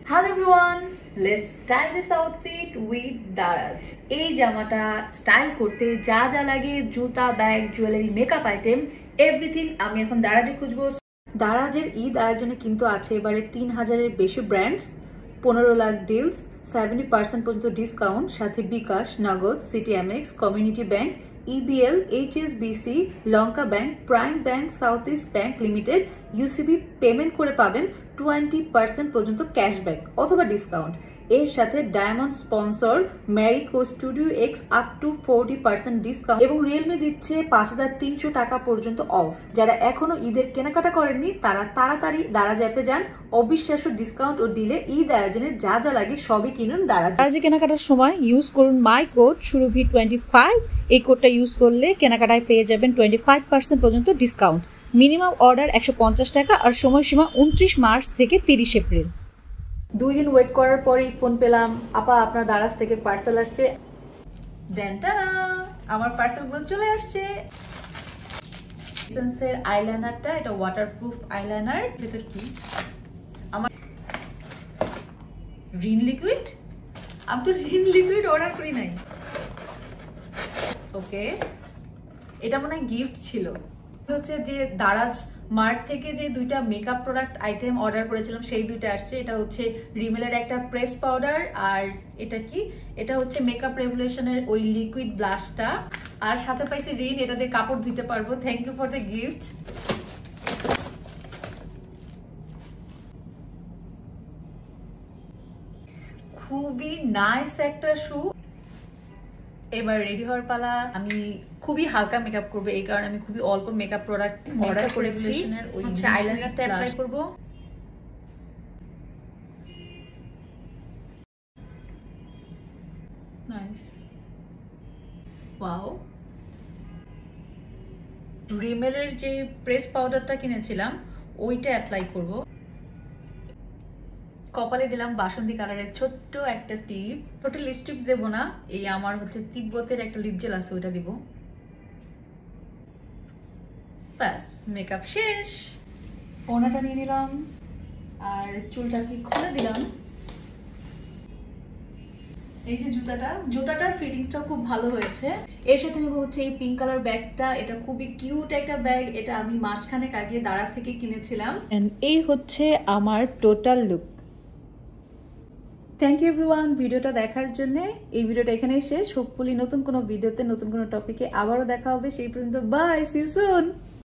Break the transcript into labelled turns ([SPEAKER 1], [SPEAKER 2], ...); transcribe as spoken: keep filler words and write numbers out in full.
[SPEAKER 1] Hello everyone, let's style this outfit with DARAZ. এই জামাটা style করতে যা যা লাগে জুতা, bag, jewellery, makeup item everything আমি এখন দারাজে খুঁজবো। দারাজের ঈদ আয়োজনে কিন্তু আছে এবারে তিন হাজারের বেশি ব্র্যান্ডস, পনেরো লাখ ডিলস, সেভেন্টি পার্সেন্ট পর্যন্ত ডিসকাউন্ট, সাথে bKash, Nagad, city Amex, community bank, EBL, HSBC, Lanka bank, prime bank, south east bank limited, UCB payment করে পাবেন টোয়েন্টি পার্সেন্ট পর্যন্ত ক্যাশব্যাক অথবা ডিসকাউন্ট। এর সাথে diamond sponsor Marico studio X up to forty percent discount এবং Realme দিচ্ছে পাঁচ হাজার তিনশো টাকা পর্যন্ত অফ। যারা এখনো ঈদের কেনাকাটা করেননি তারা তাড়াতাড়ি দারাজ অ্যাপে যান। অবিশ্বাস্য ডিসকাউন্ট ও ডিলে ঈদ আয়োজনে যা যা লাগে সবই কিনুন দারাজ। দারাজে কেনাকাটার সময় ইউজ করুন my code Surabhi twenty five. এই কোডটা ইউজ করলে কেনাকাটায় পেয়ে যাবেন টোয়েন্টি ফাইভ পার্সেন্ট পর্যন্ত ডিসকাউন্ট। মিনিমাম অর্ডার একশো পঞ্চাশ টাকা আর সময়সীমা উনত্রিশ মার্চ থেকে তিরিশ এপ্রিল। দুই দিন ওয়েট করার পরেই ফোন পেলাম, আপা আপনার দারাজ থেকে পার্সেল আসছে। দেনটা আমার পার্সেলগুলো চলে আসছে। এসেন্সের আইলাইনারটা, এটা ওয়াটারপ্রুফ আইলাইনার। ভেতর কি আমার রিন লিকুইড, আমি তো রিন লিকুইড অর্ডার করি নাই। ওকে, এটা মনে হয় গিফট ছিল। হচ্ছে যে দারাজ মার্ট থেকে যে দুইটা মেকআপ প্রোডাক্ট আইটেম অর্ডার করেছিলাম সেই দুইটা আসছে। এটা হচ্ছে রিমেলের একটা প্রেস পাউডার, আর এটা কি, এটা হচ্ছে মেকআপ রেভলিউশনের ওই লিকুইড ব্লাশটা, আর সাথে পাইছি রিন, এটা দিয়ে কাপড় ধুইতে পারবো। Thank you for the gift. খুবই নাইস একটা শু। এবার রেডি হওয়ার পালা। আমি খুবই হালকা মেকআপ করবো, এই কারণে আমি খুবই অল্প মেকআপ প্রোডাক্ট অর্ডার করেছি। হচ্ছে আইলাইনারটা অ্যাপ্লাই করব। Nice, wow. রিমেলের যে প্রেস পাউডারটা কিনেছিলাম ওইটা অ্যাপ্লাই করব। কপালে দিলাম বাসন্তী কালারের ছোট্ট একটা টিপ। ছোট লিপস্টিক দেবো না, এই আমার হচ্ছে তিব্বতের একটা লিপ জেল আছে ওইটা দিব। ব্যাস, মেকআপ শেষ। ওনাটা নিয়ে নিলাম আর চুলটাকে খুলে দিলাম। এই যে জুতাটা, জুতাটার ফিটিংসটাও খুব ভালো হয়েছে। এর সাথে নেবো হচ্ছে এই পিঙ্ক কালার ব্যাগটা। এটা খুবই কিউট একটা ব্যাগ, এটা আমি মাসখানেক আগে দারাজ থেকে কিনেছিলাম। এই হচ্ছে আমার total look. Thank you everyone ভিডিওটা দেখার জন্য। এই ভিডিওটা এখানেই শেষ। হোপফুলি নতুন কোনো ভিডিওতে নতুন কোনো টপিকে আবারও দেখা হবে। সেই পর্যন্ত বাই, সি ইউ সুন।